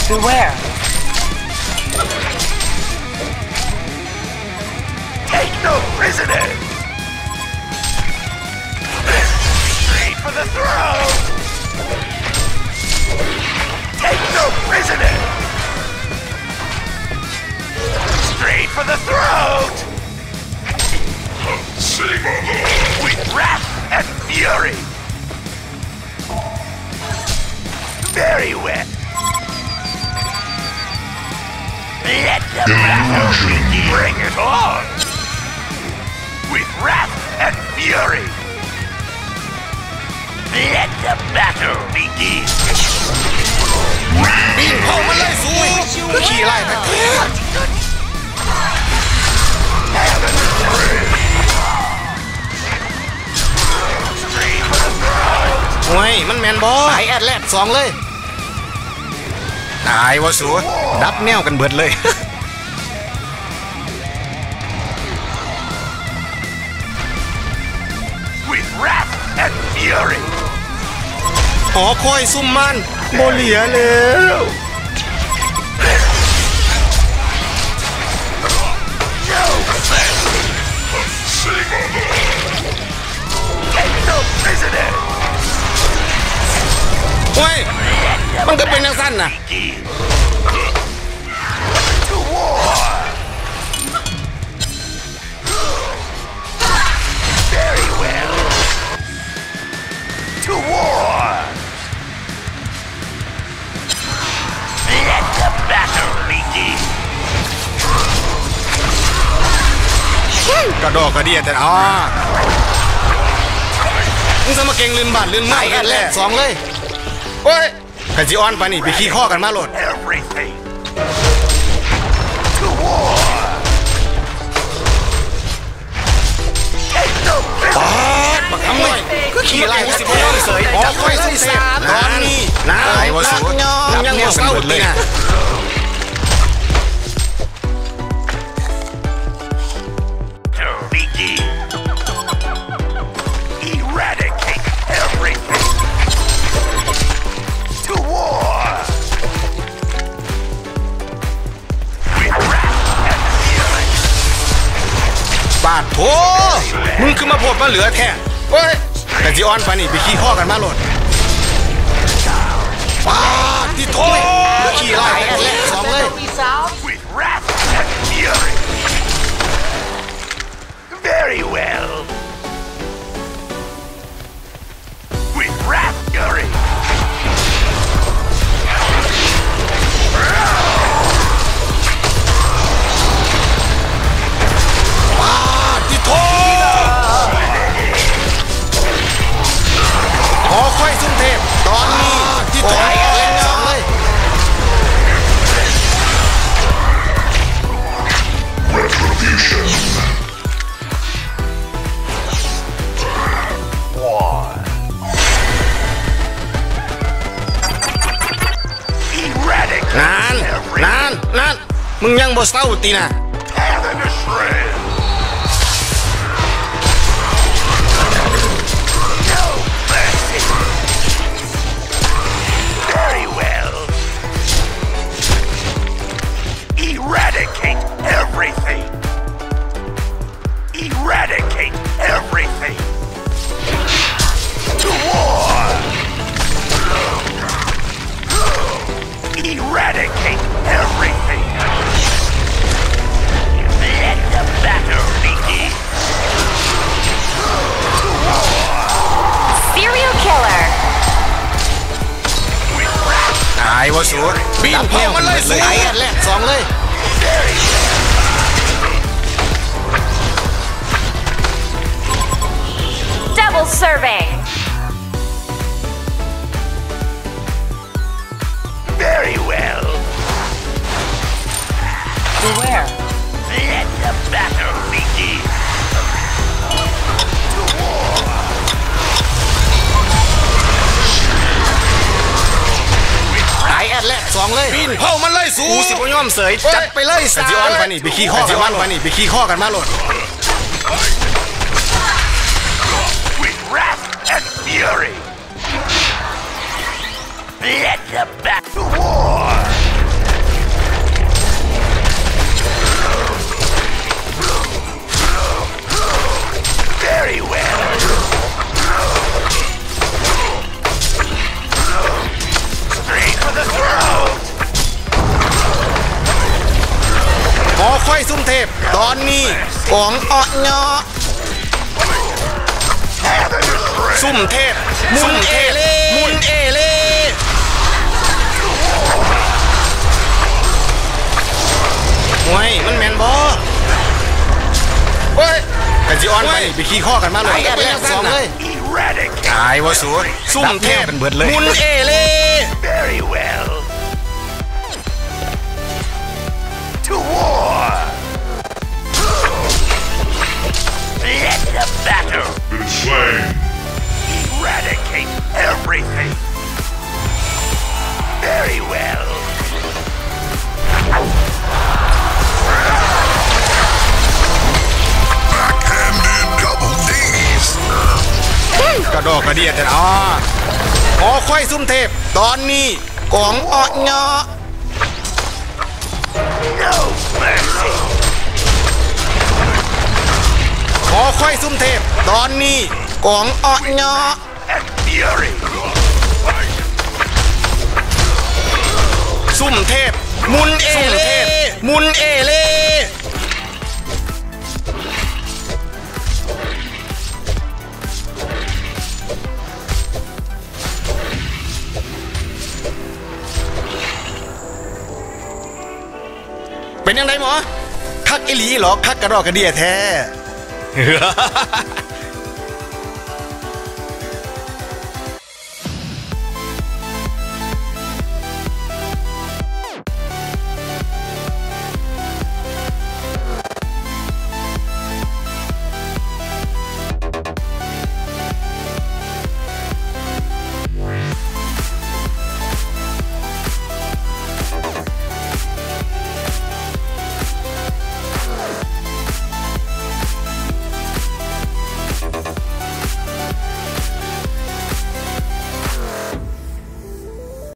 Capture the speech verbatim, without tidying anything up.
Beware. Take no prisoners! Straight for the throat! Take no prisoners! Straight for the throat! With wrath and fury! Very well! Let the battle begin! Bring it on! With wrath and fury! Let the battle begin! ปีนเผามันเลยสูคือขี่ไล่ไปโอ้ยมันแมนบอสายแอดแลดสองเลยตายวะสูดับแนวกันเบิดเลย With wrath and fury หอคอยซุ่มมันโบเหลียแล้ว No offense! Take no prisoner! โอ้ยมันก็เป็นอย่างสั้นน่ะ To war! Very well! To war! Let the battle begin! กระดอกกระเดียแต่อ๋อมึงจะมาเก่งลืมบาดลืมไม้แอดแลดสองเลยโอ้ยกันจีออนไปนี่ไปขี้ข้อกันมาโหลด Everything! To war! Take no ปา prisoners! ดบักคำหน่อยก็ขี่ไล่กูสิบห้องเสยหอคอยซุ่มเทพตอนนี้นะไอ้วะสูดับแนวกันเบิดเลยนะ To begin! Eradicate everything! To war! With wrath and fury! บาดโถมึงคือมาโพดมาเหลือแท้เฮ้ยแต่จีออนไปนี่ไปขี้ข้อกันมาโหลดปาดที่โถขี่ไล่แอดแลดสองเลย With wrath and fury! Very well! With wrath fury! ปาดที่โถหอคอยซุ่มเทพตอนนี้ที่โถแอดแลดสองเลย Retribution. War! Eradicate นานนานนานมึงยังบ่เศร้าตีน่ะ Tear them to shreds! No mercy! Very well! Eradicate everything! Eradicate everything! To war! Eradicate everything! Let the battle begin! To war! Serial killer. With wrath ตายวะสูปีนเผามันเลยสูไอ้แอดแลดสองเลย very Double serving. very well! Beware. Let the battle begin! To war! ไอ้แอดแลดสองเลยปีนเผามันเลยสูกูสิบย่อมเสยจัดไปเลยสจีออนไปนี่ไปขี้ข้อกันมาโหลดไปนี่ไปขี้ข้อกันมาโหลด With wrath and fury! Let the battle war! ค่อยซุ่มเทพตอนนี้กองอ้อเงาะซุ่มเทพมุนเอเล่มุนเอเล่โอ้ยมันแมนบอเฮ้ยกันจีออนไปไปขี้ข้อกันมาเลยแอดแรกสองเลย Eradicate. ตายวะสูซุ่มเทพมุนเอเล่ Very well. To war. Let the battle Been slain. eradicate everything. Very well. Backhanded double D's. กระดอกกระเดียดแต่อ๋ออ๋อค่อยซุ่มเทพตอนนี้กองอ้อเงาะ No mercy. ขอค่อยซุ่มเทพตอนนี้กองอ้อเงาะ And fury. ซุ่มเทพมุนเอเล่มุนเอเล่เป็นยังไงหมอคักอิหลีหรอคักกระดอกกระเดียแท้